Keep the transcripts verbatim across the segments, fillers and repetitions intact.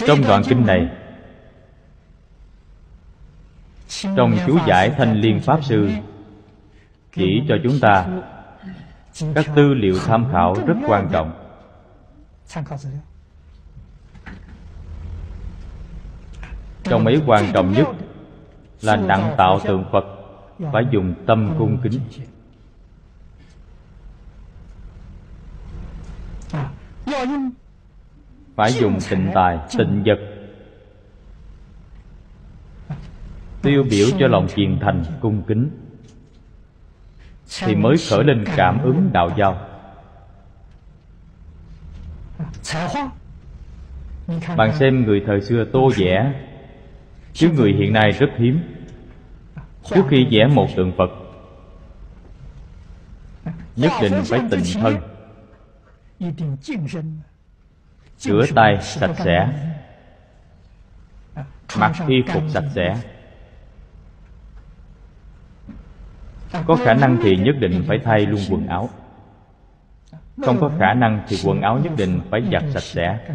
Trong đoạn kinh này, trong chú giải Thanh Liên Pháp Sư chỉ cho chúng ta các tư liệu tham khảo rất quan trọng. Trong ấy quan trọng nhất là đặng tạo tượng Phật phải dùng tâm cung kính. Phải dùng tịnh tài, tịnh vật, tiêu biểu cho lòng hiền thành cung kính, thì mới khởi lên cảm ứng đạo giao. Bạn xem người thời xưa tô vẽ, chứ người hiện nay rất hiếm. Trước khi vẽ một tượng Phật, nhất định phải tịnh thân, rửa tay sạch sẽ, mặc y phục sạch sẽ. Có khả năng thì nhất định phải thay luôn quần áo. Không có khả năng thì quần áo nhất định phải giặt sạch sẽ.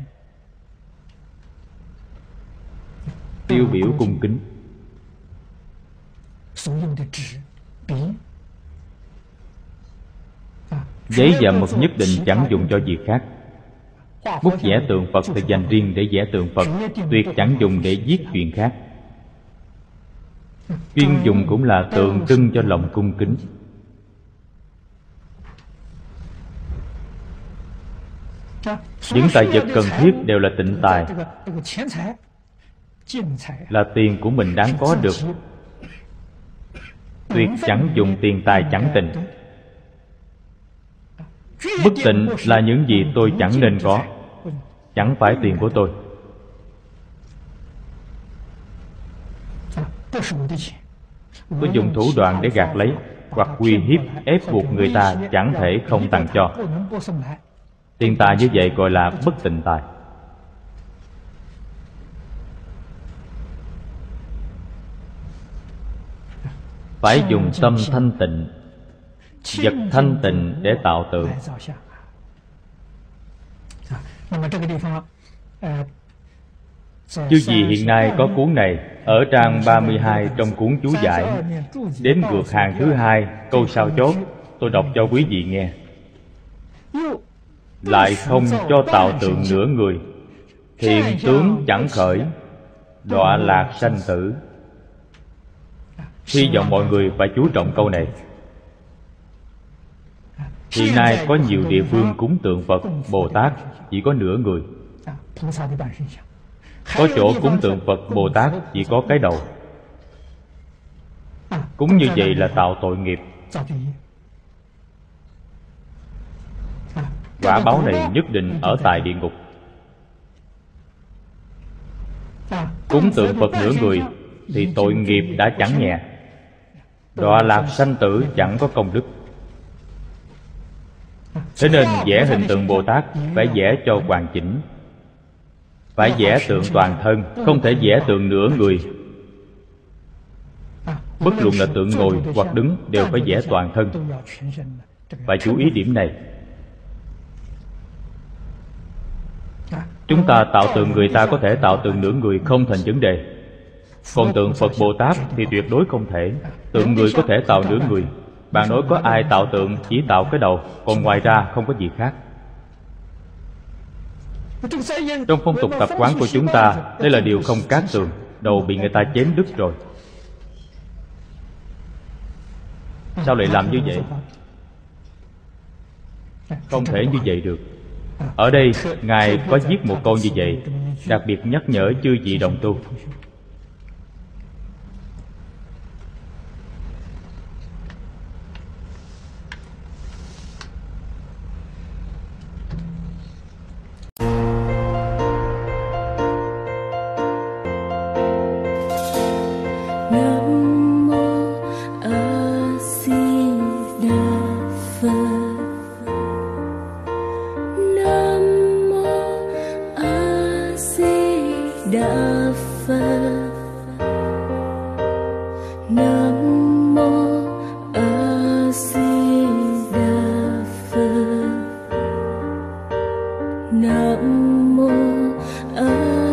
Tiêu biểu cung kính. Giấy và mực nhất định chẳng dùng cho việc khác. Bút vẽ tượng Phật thì dành riêng để vẽ tượng Phật, tuyệt chẳng dùng để viết chuyện khác. Chuyên dùng cũng là tượng trưng cho lòng cung kính. Những tài vật cần thiết đều là tịnh tài, là tiền của mình đáng có được. Tuyệt chẳng dùng tiền tài chẳng tịnh. Bất tịnh là những gì tôi chẳng nên có, chẳng phải tiền của tôi. Tôi dùng thủ đoạn để gạt lấy, hoặc uy hiếp ép buộc người ta chẳng thể không tặng cho. Tiền tài như vậy gọi là bất tịnh tài. Phải dùng tâm thanh tịnh, vật thanh tịnh để tạo tượng. Chứ gì hiện nay có cuốn này, ở trang ba mươi hai trong cuốn chú giải, đến ngược hàng thứ hai, câu sao chốt, tôi đọc cho quý vị nghe. Lại không cho tạo tượng nửa người, thiện tướng chẳng khởi, đọa lạc sanh tử. Hy vọng mọi người phải chú trọng câu này. Hiện nay có nhiều địa phương cúng tượng Phật, Bồ Tát chỉ có nửa người. Có chỗ cúng tượng Phật, Bồ Tát chỉ có cái đầu. Cúng như vậy là tạo tội nghiệp. Quả báo này nhất định ở tại địa ngục. Cúng tượng Phật nửa người thì tội nghiệp đã chẳng nhẹ, đọa lạc sanh tử chẳng có công đức. Thế nên vẽ hình tượng Bồ Tát phải vẽ cho hoàn chỉnh, phải vẽ tượng toàn thân, không thể vẽ tượng nửa người. Bất luận là tượng ngồi hoặc đứng đều phải vẽ toàn thân. Phải chú ý điểm này. Chúng ta tạo tượng người ta có thể tạo tượng nửa người không thành vấn đề. Còn tượng Phật Bồ Tát thì tuyệt đối không thể. Tượng người có thể tạo nửa người. Bạn nói có ai tạo tượng chỉ tạo cái đầu, còn ngoài ra không có gì khác. Trong phong tục tập quán của chúng ta, đây là điều không cát tường. Đầu bị người ta chém đứt rồi. Sao lại làm như vậy? Không thể như vậy được. Ở đây Ngài có viết một câu như vậy, đặc biệt nhắc nhở chư vị đồng tu. Nam mô A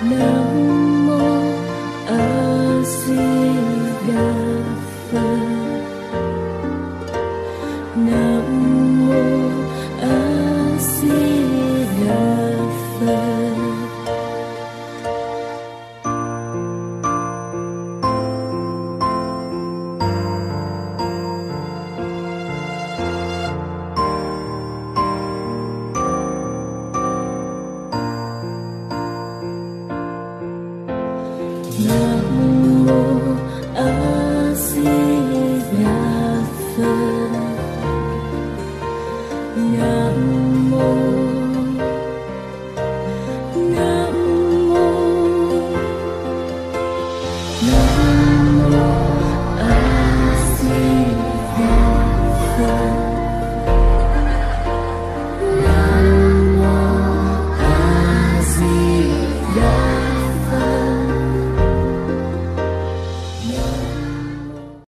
Nam